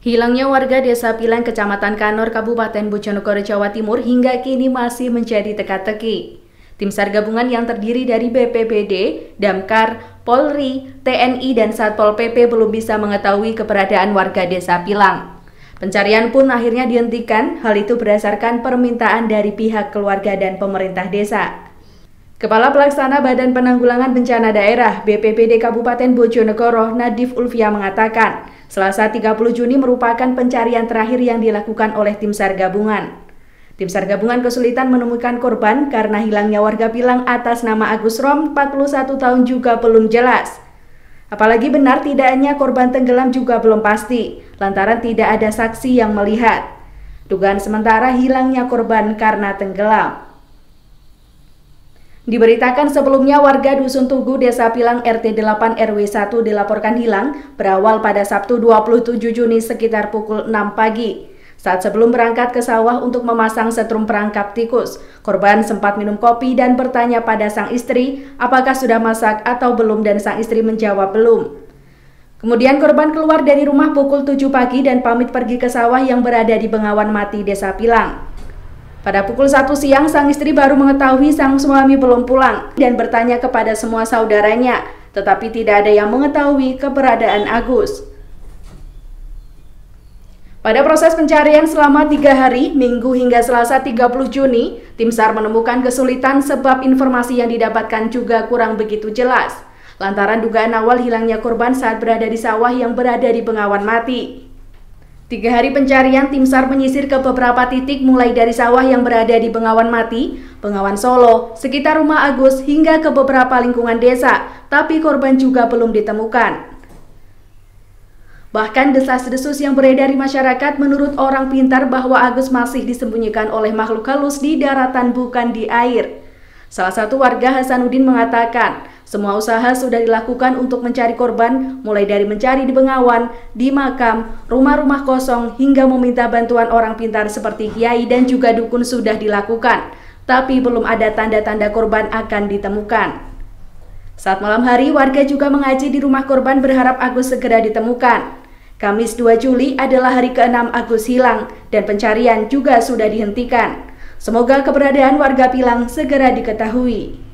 Hilangnya warga Desa Pilang, Kecamatan Kanor, Kabupaten Bojonegoro, Jawa Timur hingga kini masih menjadi teka-teki. Tim SAR gabungan yang terdiri dari BPBD, Damkar, Polri, TNI, dan Satpol PP belum bisa mengetahui keberadaan warga Desa Pilang. Pencarian pun akhirnya dihentikan, hal itu berdasarkan permintaan dari pihak keluarga dan pemerintah desa. Kepala Pelaksana Badan Penanggulangan Bencana Daerah BPBD Kabupaten Bojonegoro, Nadif Ulfia mengatakan, Selasa 30 Juni merupakan pencarian terakhir yang dilakukan oleh tim SAR gabungan. Tim SAR gabungan kesulitan menemukan korban karena hilangnya warga Pilang atas nama Agus Rom, 41 tahun juga belum jelas. Apalagi benar tidaknya korban tenggelam juga belum pasti, lantaran tidak ada saksi yang melihat. Dugaan sementara hilangnya korban karena tenggelam. Diberitakan sebelumnya warga Dusun Tugu, Desa Pilang RT 8 RW 1 dilaporkan hilang berawal pada Sabtu 27 Juni sekitar pukul 6 pagi. Saat sebelum berangkat ke sawah untuk memasang setrum perangkap tikus, korban sempat minum kopi dan bertanya pada sang istri apakah sudah masak atau belum dan sang istri menjawab belum. Kemudian korban keluar dari rumah pukul 7 pagi dan pamit pergi ke sawah yang berada di Bengawan Mati, Desa Pilang. Pada pukul 1 siang, sang istri baru mengetahui sang suami belum pulang dan bertanya kepada semua saudaranya, tetapi tidak ada yang mengetahui keberadaan Agus. Pada proses pencarian selama 3 hari, Minggu hingga Selasa 30 Juni, tim SAR menemukan kesulitan sebab informasi yang didapatkan juga kurang begitu jelas, lantaran dugaan awal hilangnya korban saat berada di sawah yang berada di Bengawan Mati. 3 hari pencarian, tim SAR menyisir ke beberapa titik mulai dari sawah yang berada di Bengawan Mati, Bengawan Solo, sekitar rumah Agus hingga ke beberapa lingkungan desa, tapi korban juga belum ditemukan. Bahkan desas-desus yang beredar di masyarakat menurut orang pintar bahwa Agus masih disembunyikan oleh makhluk halus di daratan bukan di air. Salah satu warga Hasanuddin mengatakan, semua usaha sudah dilakukan untuk mencari korban, mulai dari mencari di Bengawan, di makam, rumah-rumah kosong, hingga meminta bantuan orang pintar seperti kiai dan juga dukun sudah dilakukan. Tapi belum ada tanda-tanda korban akan ditemukan. Saat malam hari, warga juga mengaji di rumah korban berharap Agus segera ditemukan. Kamis 2 Juli adalah hari ke-6 Agus hilang, dan pencarian juga sudah dihentikan. Semoga keberadaan warga Pilang segera diketahui.